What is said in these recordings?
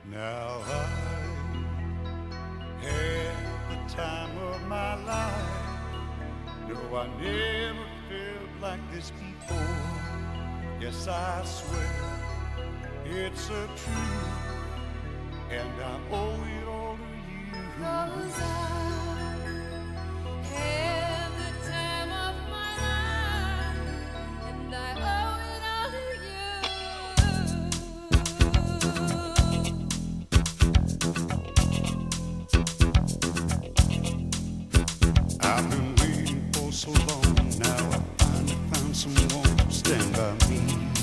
Now I had the time of my life. No, I never felt like this before. Yes, I swear it's a truth, and I owe it all to you. 'Cause I had the time of my life, and I owe it all to you. I've been waiting for so long. Now I finally found someone to stand by me.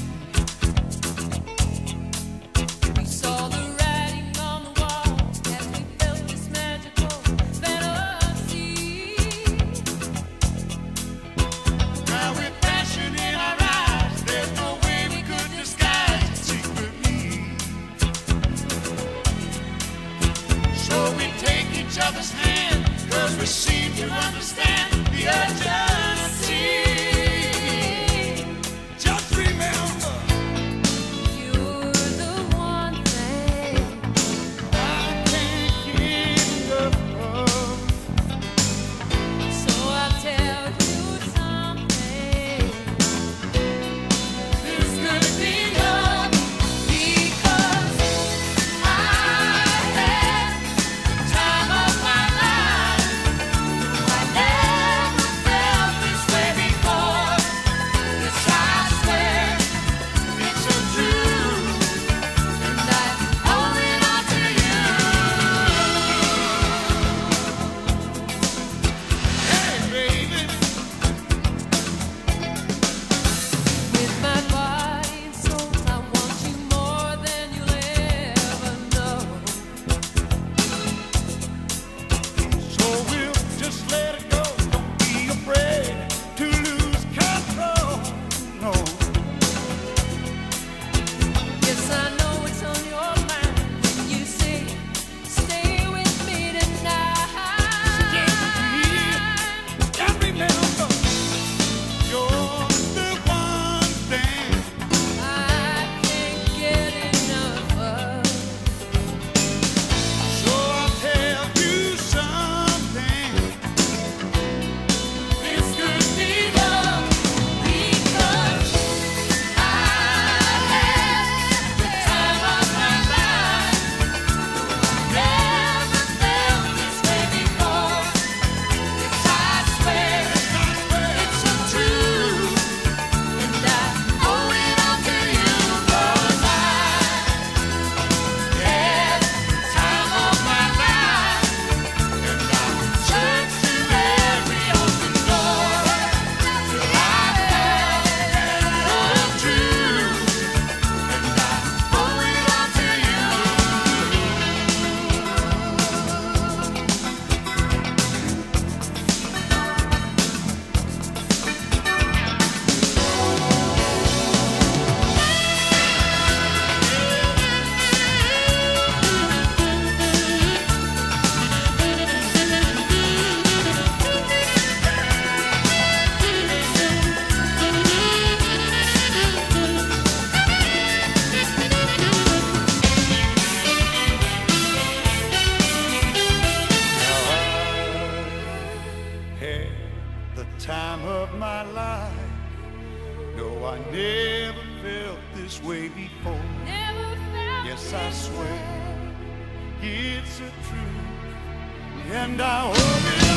We saw the writing on the wall as we felt this magical fantasy. Now with passion in our eyes, there's no way we could disguise it secretly. So we take each other's hand, 'cause we seem to understand the urgency. Just remember, You're the one thing I can't get enough of. so I'll tell you something. It's gonna be love, Because I had the time of my life. I never felt this way before. Yes, I swear it's a truth. and I owe it all to you. Hey, baby. With my body and soul, I want you more than you'll ever know. So we'll just let it go. Don't be afraid to lose control. No, Yes, I know it's on your mind when you say, stay with me tonight. and remember, you're the one thing. I can't get enough of. So I'll tell you something. It's gonna be love, Because I had the time of my life. Never felt this way before. Yes, I swear it's a truth, and I owe it all to you. 'Cause I had the time of my life, and I searched through every open door till I found the truth, and I owe it all to you. had the time of my life. No, I never felt this way before. Never felt Yes, I this swear way. it's a truth, and I hope it